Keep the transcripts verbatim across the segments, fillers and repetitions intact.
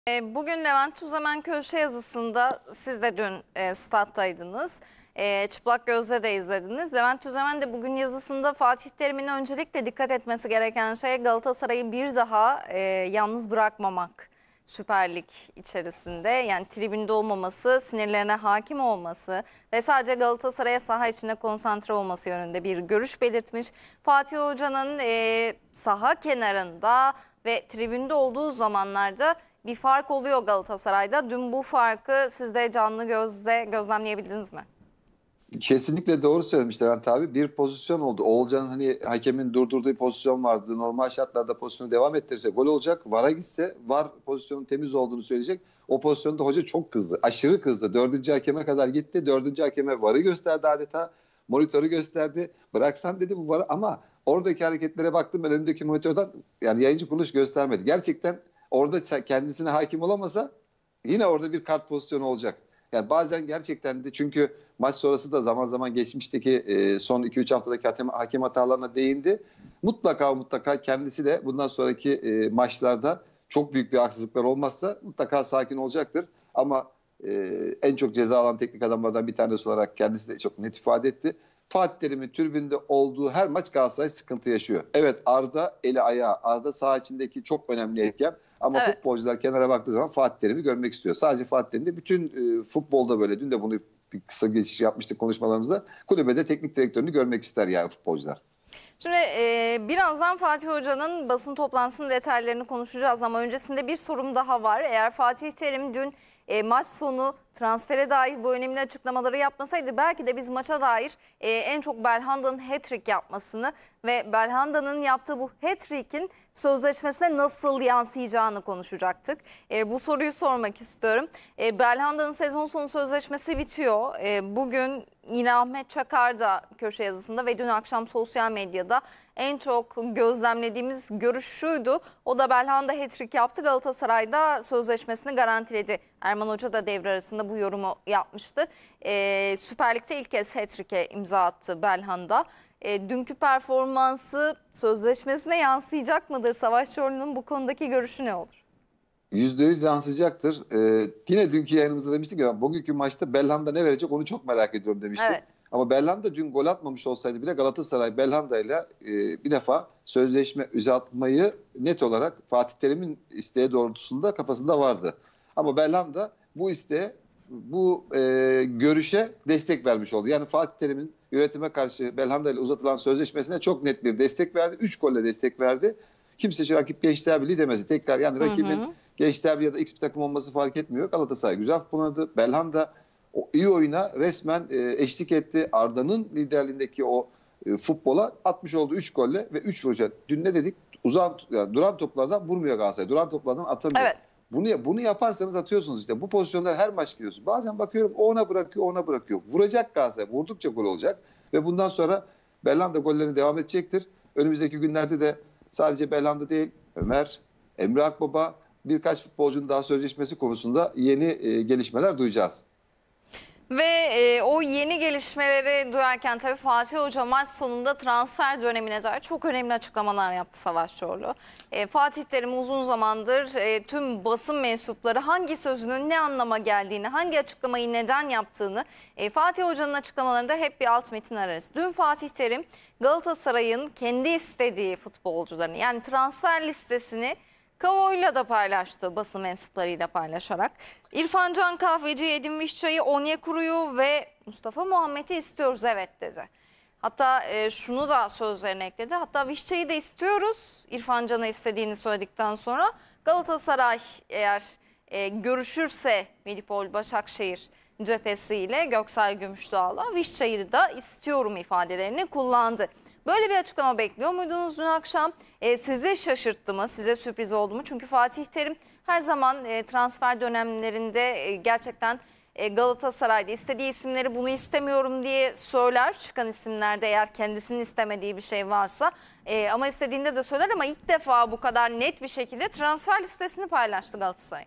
E, Bugün Levent Tüzemen köşe yazısında siz de dün e, stat'taydınız. E, çıplak gözle de izlediniz. Levent Tüzemen de bugün yazısında Fatih Terim'in öncelikle dikkat etmesi gereken şey Galatasaray'ı bir daha e, yalnız bırakmamak Süper Lig içerisinde. Yani tribünde olmaması, sinirlerine hakim olması ve sadece Galatasaray'a saha içine konsantre olması yönünde bir görüş belirtmiş. Fatih Hoca'nın e, saha kenarında ve tribünde olduğu zamanlarda bir fark oluyor Galatasaray'da. Dün bu farkı siz de canlı gözle gözlemleyebildiniz mi? Kesinlikle doğru söylemiş Levent abi. Bir pozisyon oldu. Oğulcan'ın hani hakemin durdurduğu pozisyon vardı. Normal şartlarda pozisyonu devam ettirirse gol olacak. VAR'a gitse VAR pozisyonun temiz olduğunu söyleyecek. O pozisyonda hoca çok kızdı. Aşırı kızdı. Dördüncü hakeme kadar gitti. Dördüncü hakeme VAR'ı gösterdi adeta. Monitörü gösterdi. Bıraksan dedi bu VAR'ı, ama oradaki hareketlere baktım ben önümdeki monitörden, yani yayıncı kuruluş göstermedi. Gerçekten orada kendisine hakim olamasa yine orada bir kart pozisyonu olacak. Yani bazen gerçekten de, çünkü maç sonrası da zaman zaman geçmişteki e, son iki üç haftadaki hakem, hakem hatalarına değindi. Mutlaka mutlaka kendisi de bundan sonraki e, maçlarda çok büyük bir haksızlıklar olmazsa mutlaka sakin olacaktır. Ama e, en çok ceza alan teknik adamlardan bir tanesi olarak kendisi de çok net ifade etti. Fatih Terim'in tribünde olduğu her maç Galatasaray sıkıntı yaşıyor. Evet, Arda eli ayağı, Arda saha içindeki çok önemli etken. Ama Evet. futbolcular kenara baktığı zaman Fatih Terim'i görmek istiyor. Sadece Fatih Terim değil, bütün e, futbolda böyle. Dün de bunu bir kısa geçiş yapmıştık konuşmalarımızda. Kulübede teknik direktörünü görmek ister yani futbolcular. Şimdi e, birazdan Fatih Hoca'nın basın toplantısının detaylarını konuşacağız ama öncesinde bir sorum daha var. Eğer Fatih Terim dün e, maç sonu transfere dair bu önemli açıklamaları yapmasaydı belki de biz maça dair e, en çok Belhanda'nın hat-trick yapmasını ve Belhanda'nın yaptığı bu hat-trick'in sözleşmesine nasıl yansıyacağını konuşacaktık. E, bu soruyu sormak istiyorum. E, Belhanda'nın sezon sonu sözleşmesi bitiyor. E, bugün yine Ahmet Çakar da köşe yazısında ve dün akşam sosyal medyada en çok gözlemlediğimiz görüş şuydu. O da Belhanda hat-trick yaptı, Galatasaray'da sözleşmesini garantiledi. Erman Hoca da devre arasında bu yorumu yapmıştı. Ee, Süper Lig'de ilk kez hat-trick'e imza attı Belhanda. Ee, dünkü performansı sözleşmesine yansıyacak mıdır? Savaş Çorlu'nun bu konudaki görüşü ne olur? yüzde yüz yansıyacaktır. Ee, yine dünkü yayınımızda demiştik ya, bugünkü maçta Belhanda ne verecek onu çok merak ediyorum demiştik. Evet. Ama Belhanda dün gol atmamış olsaydı bile Galatasaray Belhanda ile e, bir defa sözleşme uzatmayı net olarak Fatih Terim'in isteği doğrultusunda kafasında vardı. Ama Belhanda bu isteğe, bu e, görüşe destek vermiş oldu. Yani Fatih Terim'in yönetime karşı Belhanda ile uzatılan sözleşmesine çok net bir destek verdi. Üç golle destek verdi. Kimse şu rakip Gençler Birliği demesi. Tekrar yani rakibin hı hı. Gençler Birliği ya da X bir takım olması fark etmiyor. Galatasaray güzel futboladı. Belhanda o iyi oyuna resmen e, eşlik etti. Arda'nın liderliğindeki o e, futbola atmış olduğu üç golle ve üç vuruşa. Dün ne dedik? Uzan, yani duran toplardan vurmuyor Galatasaray. Duran toplardan atamıyor. Evet. Bunu, bunu yaparsanız atıyorsunuz işte. Bu pozisyonlar her maç gidiyorsunuz. Bazen bakıyorum o ona bırakıyor, ona bırakıyor. Vuracak Galatasaray. Vurdukça gol olacak. Ve bundan sonra Belhanda gollerine devam edecektir. Önümüzdeki günlerde de sadece Belhanda değil, Ömer, Emre Akbaba, birkaç futbolcunun daha sözleşmesi konusunda yeni e, gelişmeler duyacağız. Ve e, o yeni gelişmeleri duyarken tabii Fatih Hoca maç sonunda transfer dönemine dair çok önemli açıklamalar yaptı Savaş Çorlu. E, Fatih Terim uzun zamandır e, tüm basın mensupları hangi sözünün ne anlama geldiğini, hangi açıklamayı neden yaptığını e, Fatih Hoca'nın açıklamalarında hep bir alt metin ararız. Dün Fatih Terim Galatasaray'ın kendi istediği futbolcularını, yani transfer listesini kamuoyuyla da paylaştı, basın mensuplarıyla paylaşarak. İrfan Can Kahveci, Edin Vişça'yı, Onyekuru'yu ve Mustafa Muhammed'i istiyoruz evet dedi. Hatta e, şunu da sözlerine ekledi. Hatta Vişça'yı da istiyoruz. İrfan Can'ı istediğini söyledikten sonra Galatasaray eğer e, görüşürse Medipol Başakşehir cephesiyle Göksel Gümüşdağ'la Vişça'yı da istiyorum ifadelerini kullandı. Böyle bir açıklama bekliyor muydunuz dün akşam? E, sizi şaşırttı mı? Size sürpriz oldu mu? Çünkü Fatih Terim her zaman e, transfer dönemlerinde e, gerçekten e, Galatasaray'da istediği isimleri bunu istemiyorum diye söyler. Çıkan isimlerde eğer kendisinin istemediği bir şey varsa. E, ama istediğinde de söyler, ama ilk defa bu kadar net bir şekilde transfer listesini paylaştı Galatasaray.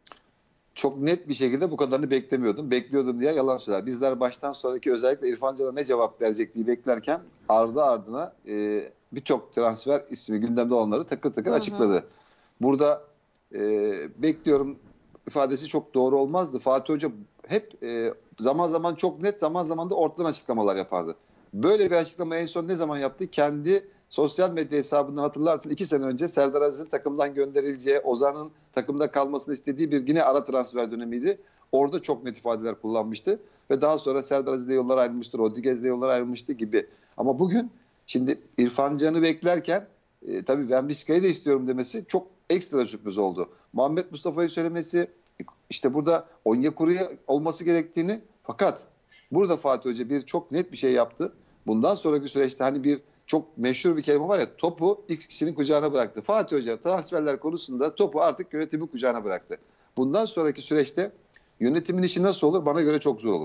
Çok net bir şekilde bu kadarını beklemiyordum. Bekliyordum diye yalan söyler. Bizler baştan sonraki özellikle İrfan Can'a ne cevap verecek diye beklerken ardı ardına e, birçok transfer ismi gündemde olanları takır takır hı hı. açıkladı. Burada e, bekliyorum ifadesi çok doğru olmazdı. Fatih Hoca hep e, zaman zaman çok net, zaman zaman da ortadan açıklamalar yapardı. Böyle bir açıklama en son ne zaman yaptı? Kendi sosyal medya hesabından hatırlarsın iki sene önce Serdar Aziz'in takımdan gönderileceği, Ozan'ın takımda kalmasını istediği bir yine ara transfer dönemiydi. Orada çok net ifadeler kullanmıştı. Ve daha sonra Serdar Aziz'le yollar ayrılmıştı, Rodriguez'le yollar ayrılmıştı gibi. Ama bugün şimdi İrfan Can'ı beklerken e, tabii ben Vizca'yı da istiyorum demesi çok ekstra sürpriz oldu. Muhammed Mustafa'yı söylemesi, işte burada Onyekuru'ya olması gerektiğini, fakat burada Fatih Hoca bir çok net bir şey yaptı. Bundan sonraki süreçte hani bir çok meşhur bir kelime var ya, topu X kişinin kucağına bıraktı. Fatih Hoca transferler konusunda topu artık yönetimin kucağına bıraktı. Bundan sonraki süreçte yönetimin işi nasıl olur? Bana göre çok zor olur.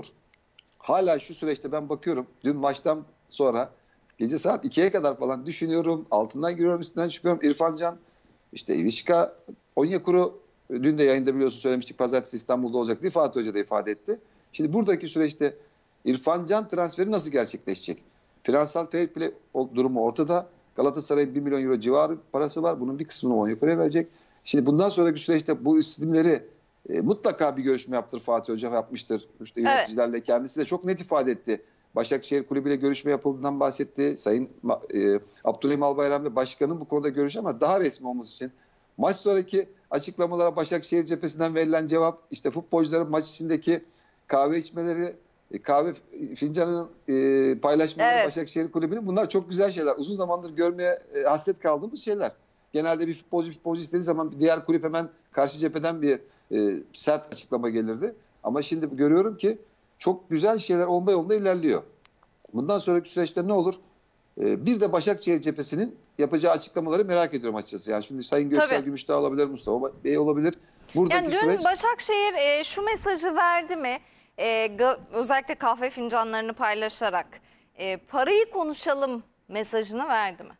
Hala şu süreçte ben bakıyorum. Dün maçtan sonra gece saat ikiye kadar falan düşünüyorum. Altından giriyorum, üstünden çıkıyorum. İrfan Can, işte Vişka, Onyekuru, dün de yayında biliyorsun söylemiştik, pazartesi İstanbul'da olacak diye Fatih Hoca da ifade etti. Şimdi buradaki süreçte İrfan Can transferi nasıl gerçekleşecek? Finansal fair play durumu ortada. Galatasaray'ın bir milyon euro civarı parası var. Bunun bir kısmını Onyekuru'ya verecek. Şimdi bundan sonraki süreçte bu isimleri e, mutlaka bir görüşme yaptır Fatih Hoca, yapmıştır. İşte yöneticilerle, evet. Kendisi de çok net ifade etti. Başakşehir Kulübü ile görüşme yapıldığından bahsetti. Sayın e, Abdülhamim Albayrak ve başkanın bu konuda görüşü, ama daha resmi olması için maç sonraki açıklamalara Başakşehir cephesinden verilen cevap, işte futbolcuların maç içindeki kahve içmeleri, kahve fincanının e, paylaşmaları, evet. Başakşehir Kulübü'nün, bunlar çok güzel şeyler. Uzun zamandır görmeye e, hasret kaldığımız şeyler. Genelde bir futbolcu futbolcu istediği zaman diğer kulüp hemen karşı cepheden bir e, sert açıklama gelirdi. Ama şimdi görüyorum ki çok güzel şeyler olma yolunda ilerliyor. Bundan sonraki süreçte ne olur? E, bir de Başakşehir cephesinin yapacağı açıklamaları merak ediyorum açıkçası. Yani şimdi Sayın Göksel Gümüşdağ olabilir, Mustafa Bey olabilir. Buradaki yani dün süreç... Başakşehir e, şu mesajı verdi mi? E, özellikle kahve fincanlarını paylaşarak e, parayı konuşalım mesajını verdi mi?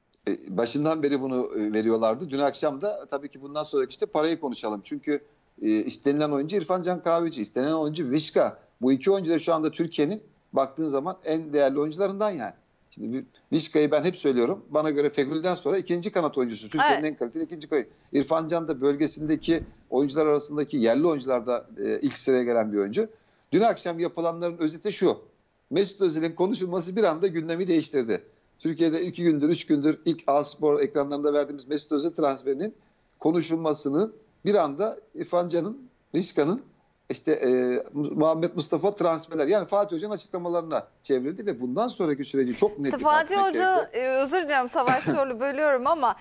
E, başından beri bunu e, veriyorlardı. Dün akşam da tabii ki bundan sonraki işte parayı konuşalım. Çünkü e, istenilen oyuncu İrfan Can Kahveci, istenilen oyuncu Vişka. Bu iki oyuncu da şu anda Türkiye'nin baktığın zaman en değerli oyuncularından yani. Şimdi Vişka'yı ben hep söylüyorum. Bana göre Fegül'den sonra ikinci kanat oyuncusu. Türkiye'nin evet. en kaliteli ikinci kanat. İrfan Can da bölgesindeki oyuncular arasındaki yerli oyuncularda e, ilk sıraya gelen bir oyuncu. Dün akşam yapılanların özeti şu: Mesut Özil'in konuşulması bir anda gündemi değiştirdi. Türkiye'de iki gündür, üç gündür ilk A-Spor ekranlarında verdiğimiz Mesut Özil transferinin konuşulmasının bir anda İrfan Can'ın, Vişka'nın, işte e, Muhammed Mustafa transferler, yani Fatih Hoca'nın açıklamalarına çevrildi ve bundan sonraki süreci çok net. İşte Fatih Hoca, e, özür dilerim Savaş Çorlu bölüyorum ama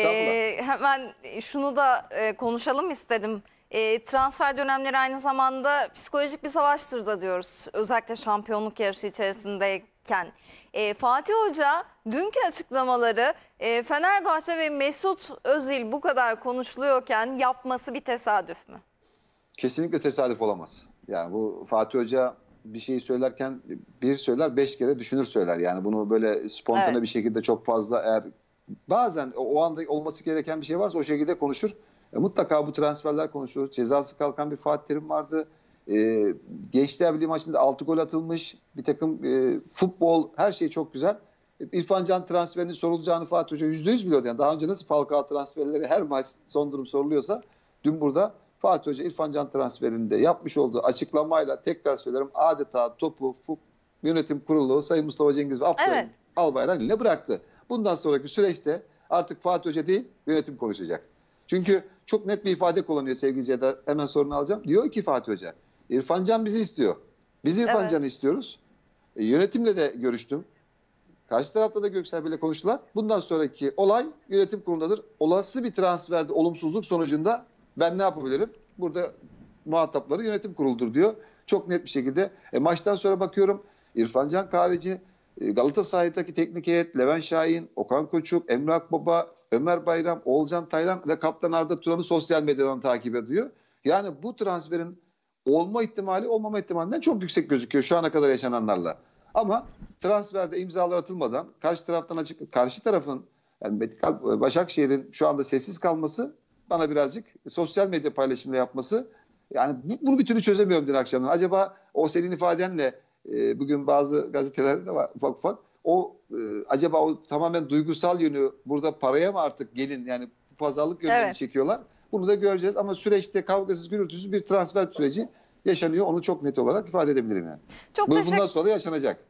e, hemen şunu da e, konuşalım istedim. E, transfer dönemleri aynı zamanda psikolojik bir savaştır da diyoruz. Özellikle şampiyonluk yarışı içerisindeyken. E, Fatih Hoca dünkü açıklamaları e, Fenerbahçe ve Mesut Özil bu kadar konuşuluyorken yapması bir tesadüf mü? Kesinlikle tesadüf olamaz. Yani bu Fatih Hoca bir şeyi söylerken bir söyler, beş kere düşünür söyler. Yani bunu böyle spontane evet. bir şekilde çok fazla, eğer bazen o anda olması gereken bir şey varsa o şekilde konuşur. E, mutlaka bu transferler konuşulur. Cezası kalkan bir Fatih Terim vardı. E, Gençler Birliği maçında altı gol atılmış. Bir takım e, futbol, her şey çok güzel. İrfan Can transferinin sorulacağını Fatih Hoca yüzde yüz biliyordu. Yani daha önce nasıl Falcao transferleri her maç son durum soruluyorsa, dün burada Fatih Hoca İrfan Can transferinde yapmış olduğu açıklamayla, tekrar söylerim, adeta topu yönetim kurulu Sayın Mustafa Cengiz ve Abdülhamim evet. Albayrak eline bıraktı. Bundan sonraki süreçte artık Fatih Hoca değil, yönetim konuşacak. Çünkü çok net bir ifade kullanıyor sevgili Ceyda. Hemen sorunu alacağım. Diyor ki Fatih Hoca, İrfan Can bizi istiyor. Biz İrfan evet. Can'ı istiyoruz. E, yönetimle de görüştüm. Karşı tarafta da Göksel Bey'le konuştular. Bundan sonraki olay yönetim kurulundadır. Olası bir transferde olumsuzluk sonucunda ben ne yapabilirim? Burada muhatapları yönetim kuruludur diyor. Çok net bir şekilde. E, maçtan sonra bakıyorum İrfan Can Kahveci, e, Galatasaray'daki teknik heyet, Levent Şahin, Okan Koçuk, Emre Akbaba, Ömer Bayram, Oğulcan Taylan ve Kaptan Arda Turan'ı sosyal medyadan takip ediyor. Yani bu transferin olma ihtimali olmama ihtimalinden çok yüksek gözüküyor şu ana kadar yaşananlarla. Ama transferde imzalar atılmadan karşı taraftan açık, karşı tarafın, yani Başakşehir'in şu anda sessiz kalması, bana birazcık sosyal medya paylaşımıyla yapması, yani bunu bir türlü çözemiyorum dün akşamdan. Acaba o senin ifadenle e, bugün bazı gazetelerde de var ufak ufak, o e, acaba o tamamen duygusal yönü burada paraya mı artık gelin, yani pazarlık yönünü evet. çekiyorlar? Bunu da göreceğiz ama süreçte kavgasız gürültüsüz bir transfer süreci yaşanıyor. Onu çok net olarak ifade edebilirim yani. Çok Bu teşekkür bundan sonra yaşanacak.